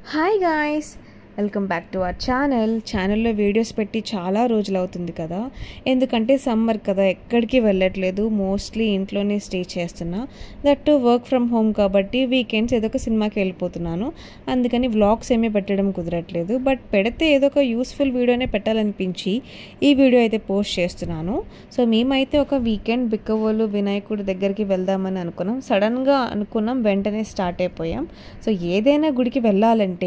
Hi guys, welcome back to our ఛానల్లో videos పెట్టి చాలా రోజులు అవుతుంది కదా. ఎందుకంటే సమ్మర్ కదా, ఎక్కడికి వెళ్ళట్లేదు, మోస్ట్లీ ఇంట్లోనే స్టే చేస్తున్నా. దట్ వర్క్ ఫ్రమ్ హోమ్ కాబట్టి వీకెండ్స్ ఏదో ఒక సినిమాకి వెళ్ళిపోతున్నాను. అందుకని వ్లాగ్స్ ఏమీ పెట్టడం కుదరట్లేదు. బట్ పెడితే ఏదో ఒక యూస్ఫుల్ వీడియోనే పెట్టాలనిపించి ఈ వీడియో అయితే పోస్ట్ చేస్తున్నాను. సో మేమైతే ఒక వీకెండ్ బిక్కవోలు వినాయకుడి దగ్గరికి వెళ్దామని అనుకున్నాం. సడన్గా అనుకున్నాం, వెంటనే స్టార్ట్ అయిపోయాం. సో ఏదైనా గుడికి వెళ్ళాలంటే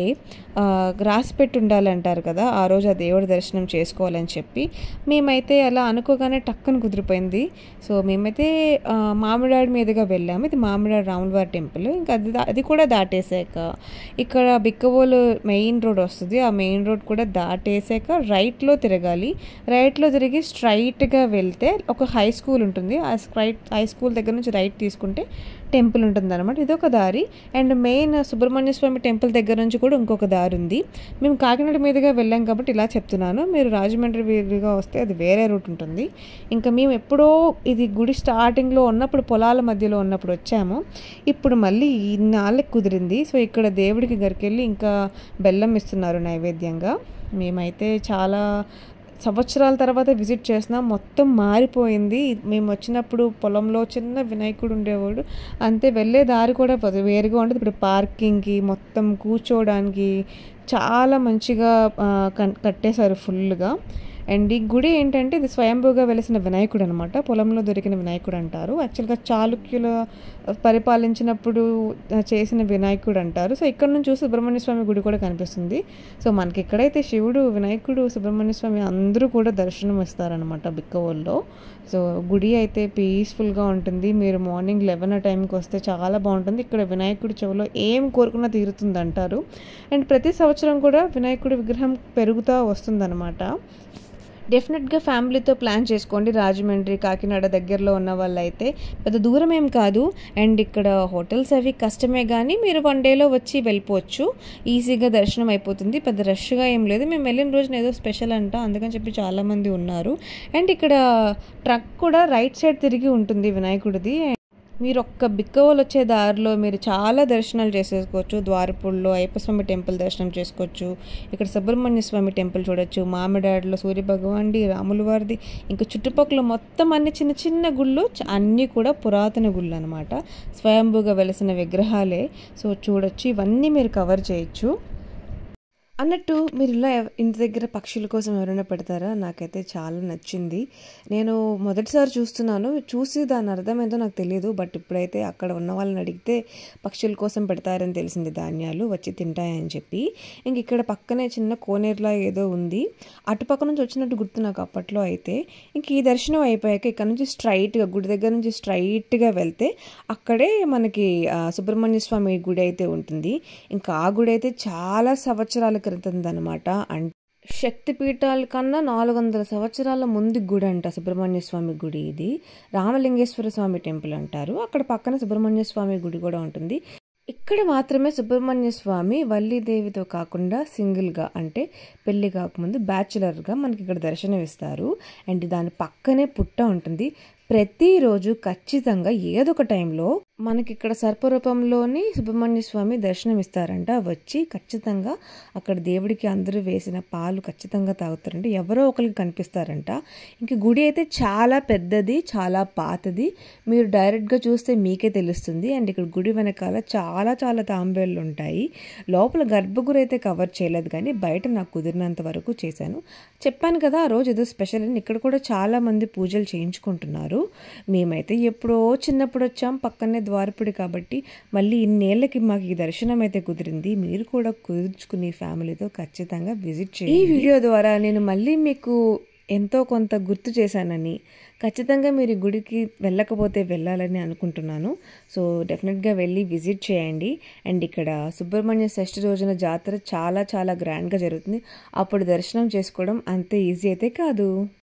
రాసి పెట్టి ఉండాలంటారు కదా, ఆ రోజు ఆ దేవుడి దర్శనం చేసుకోవాలని చెప్పి మేమైతే అలా అనుకోగానే టక్కున కుదిరిపోయింది. సో మేమైతే మామిడాడి మీదుగా వెళ్ళాము. ఇది మామిడాడి రాములవారి టెంపుల్. ఇంకా అది కూడా దాటేసాక ఇక్కడ బిక్కవోలు మెయిన్ రోడ్ వస్తుంది. ఆ మెయిన్ రోడ్ కూడా దాటేసాక రైట్లో తిరగాలి. రైట్లో తిరిగి స్ట్రైట్గా వెళ్తే ఒక హై స్కూల్ ఉంటుంది. ఆ హై స్కూల్ దగ్గర నుంచి రైట్ తీసుకుంటే టెంపుల్ ఉంటుంది అనమాట. ఇదొక దారి. And main Subrahmanya Swamy temple దగ్గర నుంచి కూడా ఇంకొక దారి ఉంది. మేము కాకినాడ మీదుగా వెళ్ళాం కాబట్టి ఇలా చెప్తున్నాను. మీరు రాజమండ్రి మీదుగా వస్తే అది వేరే రూట్ ఉంటుంది. ఇంకా మేము ఎప్పుడో ఇది గుడి స్టార్టింగ్లో ఉన్నప్పుడు, పొలాల మధ్యలో ఉన్నప్పుడు వచ్చాము. ఇప్పుడు మళ్ళీ ఇన్నాళ్ళకి కుదిరింది. సో ఇక్కడ దేవుడికి గరికెళ్ళి ఇంకా బెల్లం ఇస్తున్నారు నైవేద్యంగా. మేమైతే చాలా సంవత్సరాల తర్వాత విజిట్ చేసినాం. మొత్తం మారిపోయింది. మేము వచ్చినప్పుడు పొలంలో చిన్న వినాయకుడు ఉండేవాడు, అంతే. వెళ్ళే దారి కూడా వేరుగా ఉంటుంది. ఇప్పుడు పార్కింగ్కి, మొత్తం కూర్చోవడానికి చాలా మంచిగా కట్టేశారు ఫుల్గా. అండ్ ఈ గుడి ఏంటంటే ఇది స్వయంభూగా వెలిసిన వినాయకుడు అనమాట. పొలంలో దొరికిన వినాయకుడు అంటారు. యాక్చువల్గా చాళుక్యుల పరిపాలించినప్పుడు చేసిన వినాయకుడు అంటారు. సో ఇక్కడ నుంచి చూసి సుబ్రహ్మణ్య స్వామి గుడి కూడా కనిపిస్తుంది. సో మనకి ఇక్కడైతే శివుడు, వినాయకుడు, సుబ్రహ్మణ్య స్వామి అందరూ కూడా దర్శనం ఇస్తారనమాట బిక్కవోల్లో. సో గుడి అయితే పీస్ఫుల్గా ఉంటుంది. మీరు మార్నింగ్ 11 టైంకి వస్తే చాలా బాగుంటుంది. ఇక్కడ వినాయకుడి చెవులో ఏం కోరుకున్నా తీరుతుంది అంటారు. అండ్ ప్రతి సంవత్సరం కూడా వినాయకుడి విగ్రహం పెరుగుతూ వస్తుందన్నమాట. డెఫినెట్గా ఫ్యామిలీతో ప్లాన్ చేసుకోండి. రాజమండ్రి, కాకినాడ దగ్గరలో ఉన్న వాళ్ళు అయితే పెద్ద దూరం ఏం కాదు. అండ్ ఇక్కడ హోటల్స్ అవి కష్టమే, కానీ మీరు 1 డేలో వచ్చి వెళ్ళిపోవచ్చు. ఈజీగా దర్శనం అయిపోతుంది. పెద్ద రష్గా ఏం లేదు. మేము వెళ్ళిన రోజున ఏదో స్పెషల్ అంట, అందుకని చెప్పి చాలామంది ఉన్నారు. అండ్ ఇక్కడ ట్రక్ కూడా రైట్ సైడ్ తిరిగి ఉంటుంది వినాయకుడిది. మీరు ఒక్క బిక్కవోలు వచ్చే దారిలో మీరు చాలా దర్శనాలు చేసేసుకోవచ్చు. ద్వారపూడిలో అయ్యప్పస్వామి టెంపుల్ దర్శనం చేసుకోవచ్చు. ఇక్కడ సుబ్రహ్మణ్య స్వామి టెంపుల్ చూడొచ్చు. మామిడాడిలో సూర్యభగవాన్ది, రాముల వారిది, ఇంకా చుట్టుపక్కల మొత్తం అన్ని చిన్న చిన్న గుళ్ళు, అన్నీ కూడా పురాతన గుళ్ళు అనమాట. స్వయంభూగా వెలిసిన విగ్రహాలే. సో చూడొచ్చు, ఇవన్నీ మీరు కవర్ చేయొచ్చు. అన్నట్టు మీరు ఇలా ఇంటి దగ్గర పక్షుల కోసం ఎవరైనా పెడతారా? నాకైతే చాలా నచ్చింది. నేను మొదటిసారి చూస్తున్నాను. చూసి దాని అర్థం ఏంటో నాకు తెలియదు. బట్ ఇప్పుడైతే అక్కడ ఉన్న వాళ్ళని అడిగితే పక్షుల కోసం పెడతారని తెలిసింది. ధాన్యాలు వచ్చి తింటాయని చెప్పి. ఇంక ఇక్కడ పక్కనే చిన్న కోనేరులా ఏదో ఉంది. అటుపక్క నుంచి వచ్చినట్టు గుర్తు నాకు అప్పట్లో. అయితే ఇంక ఈ దర్శనం అయిపోయాక ఇక్కడ నుంచి స్ట్రైట్గా, గుడి దగ్గర నుంచి స్ట్రైట్గా వెళ్తే అక్కడే మనకి సుబ్రహ్మణ్య స్వామి గుడి అయితే ఉంటుంది. ఇంకా ఆ గుడి అయితే చాలా సంవత్సరాల క్రితందనమాట. అంటే శక్తిపీఠాల కన్నా 400 సంవత్సరాల ముందు గుడి అంట సుబ్రహ్మణ్య స్వామి గుడి. ఇది రామలింగేశ్వర స్వామి టెంపుల్ అంటారు. అక్కడ పక్కన సుబ్రహ్మణ్య స్వామి గుడి కూడా ఉంటుంది. ఇక్కడ మాత్రమే సుబ్రహ్మణ్య స్వామి వల్లీదేవితో కాకుండా సింగిల్గా, అంటే పెళ్లి కాకముందు బ్యాచులర్గా మనకి ఇక్కడ దర్శనం ఇస్తారు. అండ్ దాని పక్కనే పుట్ట ఉంటుంది. ప్రతిరోజు ఖచ్చితంగా ఏదో ఒక టైంలో మనకి ఇక్కడ సర్పరూపంలోని సుబ్రహ్మణ్య స్వామి దర్శనం ఇస్తారంట. వచ్చి ఖచ్చితంగా అక్కడ దేవుడికి అందరూ వేసిన పాలు ఖచ్చితంగా తాగుతారంట. ఎవరో ఒకరికి కనిపిస్తారంట. ఇంక గుడి అయితే చాలా పెద్దది, చాలా పాతది. మీరు డైరెక్ట్గా చూస్తే మీకే తెలుస్తుంది. అండ్ ఇక్కడ గుడి వెనకాల చాలా చాలా తాంబేళ్ళు ఉంటాయి. లోపల గర్భగుడి అయితే కవర్ చేయలేదు, కానీ బయట నాకు కుదిరినంత వరకు చేశాను. చెప్పాను కదా ఆ రోజు ఏదో స్పెషల్ అని. ఇక్కడ కూడా చాలా మంది పూజలు చేయించుకుంటున్నారు. మేమైతే ఎప్పుడో చిన్నప్పుడు వచ్చాం, పక్కనే ద్వారపుడి కాబట్టి మళ్ళీ ఇన్నేళ్ళకి మాకు ఈ దర్శనం అయితే కుదిరింది. మీరు కూడా కుదుర్చుకుని ఫ్యామిలీతో ఖచ్చితంగా విజిట్ చేయండి. ఈ వీడియో ద్వారా నేను మళ్ళీ మీకు ఎంతో కొంత గుర్తు చేశానని, ఖచ్చితంగా మీరు గుడికి వెళ్ళకపోతే వెళ్ళాలని అనుకుంటున్నాను. సో డెఫినెట్గా వెళ్ళి విజిట్ చేయండి. అండ్ ఇక్కడ సుబ్రహ్మణ్య షష్ఠి రోజున జాతర చాలా చాలా గ్రాండ్గా జరుగుతుంది. అప్పుడు దర్శనం చేసుకోవడం అంతే ఈజీ అయితే కాదు.